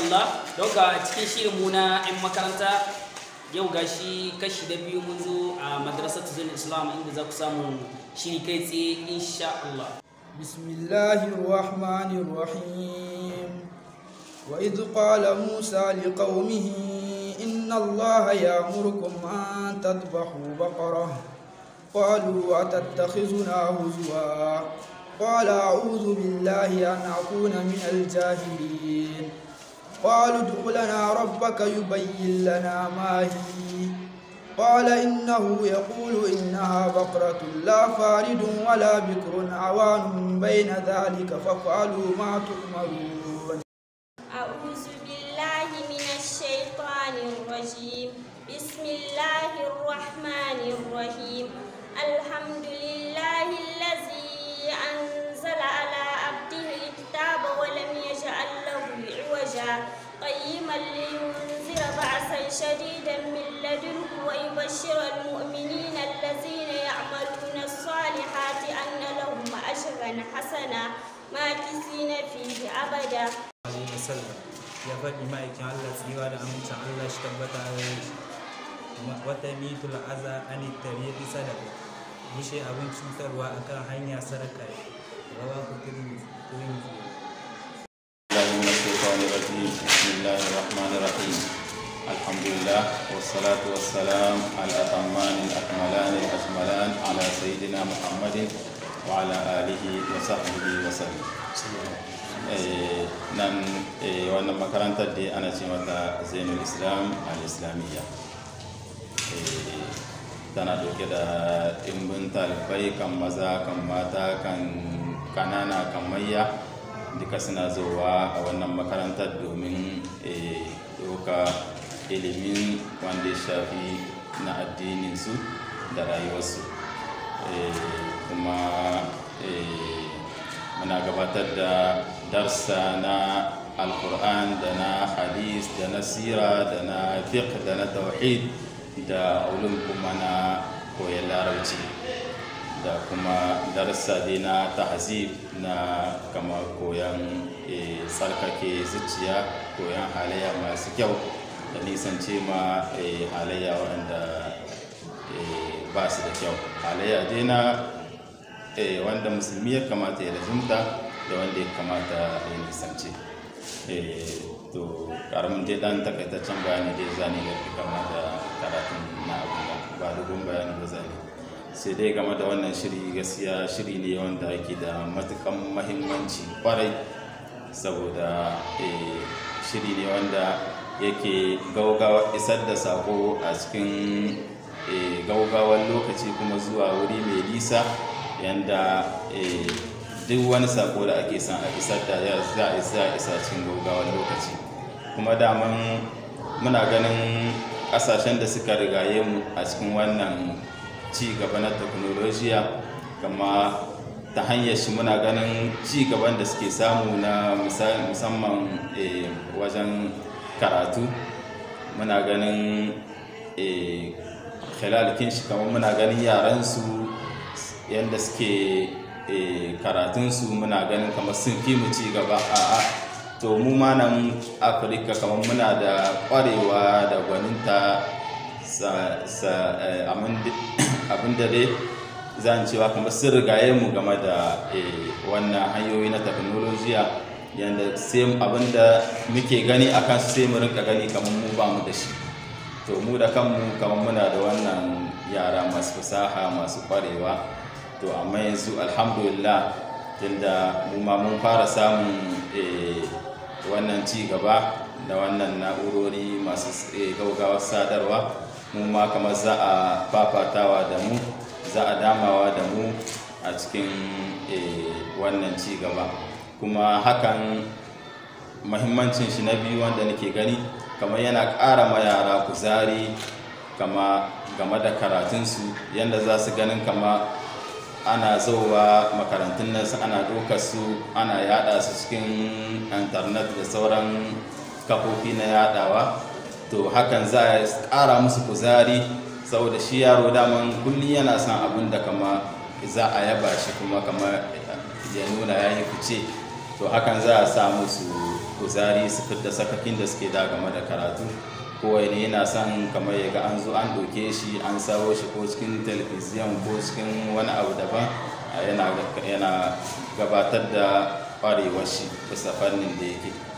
Allah. Don ka cikin shirin mu na 'yan makaranta yau gashi kashi da biyu mun zo a madrasatu Zainul Islam inda za ku samu shiri kai tsaye insha Allah. Bismillahir Rahmanir Rahim. Wa idh qala Musa liqaumihi inna Allaha ya'murukum an tadhbahu baqarah qalu atattakhizuna huzwa qala a'udhu billahi an akuna minal jahilin qalu ud'u lana rabbaka yubayyin lana ma hi قال إنه يقول إنها بقرة لا فارد ولا بكر عوان بين ذلك فافعلوا ما تؤمرون. أعوذ بالله من الشيطان الرجيم. بسم الله الرحمن الرحيم. الحمد لله الذي أنزل على عبده الكتاب ولم يجعل له عوجا قيما لينذر بأسا شديدا من لدنه ويبشر المؤمنين الذين يعملون الصالحات أن لهم أجرا حسنا ماكثين فيه أبدا. ya faɗi ma'aikin Allah tsira da amincin Allah shi tabbata a gare shi wata mitul aza ani tarihi sadaka bushe abin cutarwa akan hanya sadaka rawa ku Bismillahirrahmanirrahim. Alhamdulillah wassalatu wassalamu ala atammanil akmalani al-ajmalan ala sayyidina Muhammadin wa ala alihi wa sahbihi wa sallam. Wannan makarantar da ana ce mata Zainul Islam al-Islamiyya tana dauke da dimbin talibai kan maza kan mata kan kanana kan mayya duka suna zowa a wannan makarantar domin doka ilimin wanda ya shafi na addininsu da rayuwarsu kuma muna gabatar da darsa na alkur'an da na hadis da na sira da na fiqh da na tauhid da ulum kuma na koyon larabci da kuma darsa dai na tahzib na kama koyon tsarkake zuciya koyon halayya masu kyau da nisance ma halayya wanda ba su da kyau halayya dai na wanda musulmi ya kamata ya lazumta da wanda ya kamata ya nisance to karamin dai dan takaitaccen bayani dai zane da kama da karatun na abubuwa ba dogon bayani ba zane sai dai game da wannan shiri gaskiya shiri ne wanda yake da matukan mahimmanci kwarai saboda shiri ne wanda yake gaugawa isar da sako a cikin gaugawar lokaci kuma zuwa wuri mai nisa yanda duk wani sako da ake son a isar da za a isa cikin gaugawar lokaci kuma daman muna ganin kasashen da suka rigaye mu a cikin wannan ci gaba na teknolojiya kama ta hanyar shi muna ganin ci gaban da suke samu na musamman wajen karatu muna ganin khilalikin shi kamar muna ganin yaransu yadda suke karatunsu muna ganin kamar sun fi mu ci gaba a to mu ma nan afirka kamar muna da kwarewa da gwaninta abin da dai zan cewa kamar sun rigaye mu game da wannan hanyoyi na teknolojiya yadda sai abin da muke gani a kansu sai mu rinka gani kamar mu ba mu da shi to mu da kanmu kamar muna da wannan yara masu fasaha masu kwarewa to amma yanzu alhamdulillah tunda mu ma mun fara samun wannan ci gaba da wannan na'urori masu gaugawar sadarwa mu ma kamar za a fafatawa da mu za a damawa da mu a cikin wannan ci gaba kuma hakan mahimmancin shi na biyu wanda nake gani kamar yana ƙara ma yara kuzari kama game da karatunsu yadda za su ganin kama ana zauwa makarantun nan ana ɗaukar su ana yada su cikin internet da sauran kafofi na yadawa to hakan za a ƙara musu kuzari saboda shi yaro daman kullum yana son abin da kama za a yaba shi kuma kama ya nuna ya yi fice to hakan za a sa musu kuzari su fidda sakakin da suke da game da karatu. Kowai ne yana son kamar ya ga an zo an ɗauke shi an sawo shi ko cikin talabijin ko cikin wani abu daban, yana gabatar da ƙwarewar shi bisa fannin da yake.